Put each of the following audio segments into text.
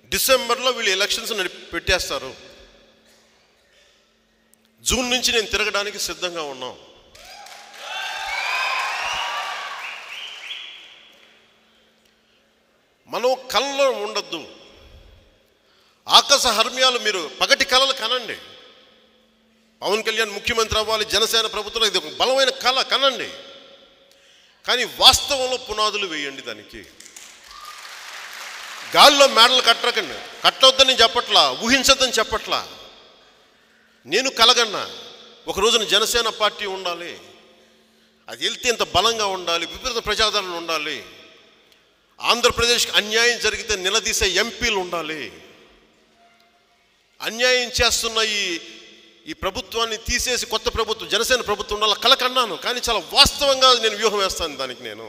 డిసెంబర్లో వీళ్ళు ఎలక్షన్స్ పెట్టేస్తారు. జూన్ నుంచి నేను తిరగడానికి సిద్ధంగా ఉన్నాం. మనం కళ్ళలో ఉండద్దు. ఆకాశ హర్మ్యాలు మీరు పగటి కళలు కనండి. పవన్ కళ్యాణ్ ముఖ్యమంత్రి అవ్వాలి, జనసేన ప్రభుత్వం, ఇది ఒక బలమైన కళ కనండి. కానీ వాస్తవంలో పునాదులు వేయండి. దానికి గాల్లో మేడలు కట్టకండి. కట్టవద్దని చెప్పట్లా, ఊహించద్దని చెప్పట్లా. నేను కలగన్నా ఒక రోజున జనసేన పార్టీ ఉండాలి, అది వెళ్తే ఇంత బలంగా ఉండాలి, విపరీత ప్రజాదరణ ఉండాలి, ఆంధ్రప్రదేశ్కి అన్యాయం జరిగితే నిలదీసే ఎంపీలు ఉండాలి, అన్యాయం చేస్తున్న ఈ ప్రభుత్వాన్ని తీసేసి కొత్త ప్రభుత్వం జనసేన ప్రభుత్వం ఉండాలి కలకన్నాను. కానీ చాలా వాస్తవంగా నేను వ్యూహం వేస్తాను దానికి. నేను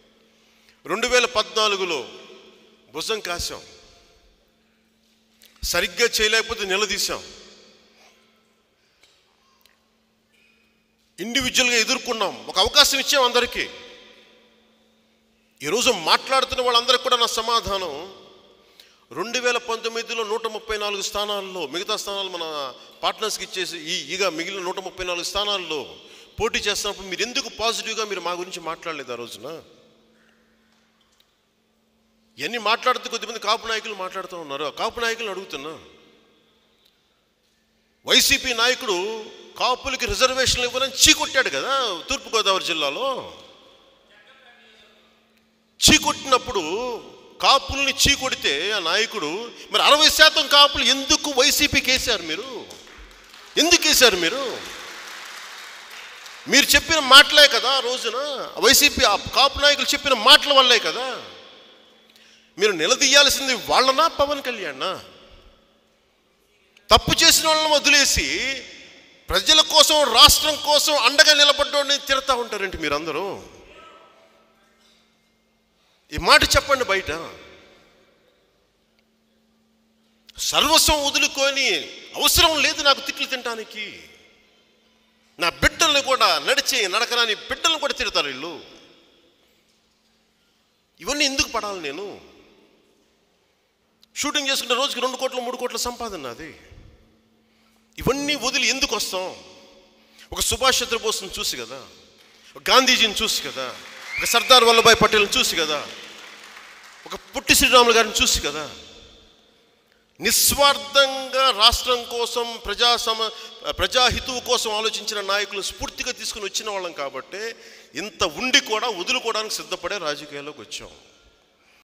2014లో భుజం కాశాం, సరిగ్గా చేయలేకపోతే నిలదీశాం, ఇండివిజువల్గా ఎదుర్కొన్నాం, ఒక అవకాశం ఇచ్చాం అందరికీ. ఈరోజు మాట్లాడుతున్న వాళ్ళందరికీ కూడా నా సమాధానం 2019లో 134 స్థానాల్లో, మిగతా స్థానాలు మన పార్ట్నర్స్కి ఇచ్చేసి ఇక మిగిలిన 134 స్థానాల్లో పోటీ చేస్తున్నప్పుడు మీరు ఎందుకు పాజిటివ్గా మీరు మా గురించి మాట్లాడలేదు ఆ రోజున? ఇవన్నీ మాట్లాడుతూ కొద్దిమంది కాపు నాయకులు మాట్లాడుతూ ఉన్నారు. కాపు నాయకులను అడుగుతున్నా, వైసీపీ నాయకుడు కాపులకి రిజర్వేషన్లు ఇవ్వాలని చీకొట్టాడు కదా తూర్పుగోదావరి జిల్లాలో. చీకొట్టినప్పుడు కాపుల్ని చీకొడితే ఆ నాయకుడు, మరి 60% కాపులు ఎందుకు వైసీపీకి వేశారు? మీరు ఎందుకు వేశారు? మీరు చెప్పిన మాటలే కదా ఆ రోజున, వైసీపీ కాపు నాయకులు చెప్పిన మాటల వల్లే కదా. మీరు నిలదీయాల్సింది వాళ్ళనా పవన్ కళ్యాణ్? తప్పు చేసిన వాళ్ళని వదిలేసి ప్రజల కోసం, రాష్ట్రం కోసం అండగా నిలబడ్డోడిని తిడతా ఉంటారేంటి మీరందరూ? ఈ మాట చెప్పండి బయట. సర్వస్వం వదులుకొని అవసరం లేదు నాకు తిట్లు తినడానికి. నా బిడ్డల్ని కూడా నడకరాని బిడ్డలను కూడా తిడతారు వీళ్ళు. ఇవన్నీ ఎందుకు పడాలి? నేను షూటింగ్ చేసుకుంటే రోజుకి 2 కోట్లు 3 కోట్ల సంపాదన అది. ఇవన్నీ వదిలి ఎందుకు వస్తాం? ఒక సుభాష్ చంద్రబోస్ని చూసి కదా, ఒక గాంధీజీని చూసి కదా, ఒక సర్దార్ వల్లభాయ్ పటేల్ని చూసి కదా, ఒక పొట్టి శ్రీరాములు గారిని చూసి కదా. నిస్వార్థంగా రాష్ట్రం కోసం, ప్రజాహితువు కోసం ఆలోచించిన నాయకులు స్ఫూర్తిగా తీసుకుని వచ్చిన వాళ్ళం కాబట్టి ఇంత ఉండి కూడా వదులుకోవడానికి సిద్ధపడే రాజకీయాల్లోకి వచ్చాం.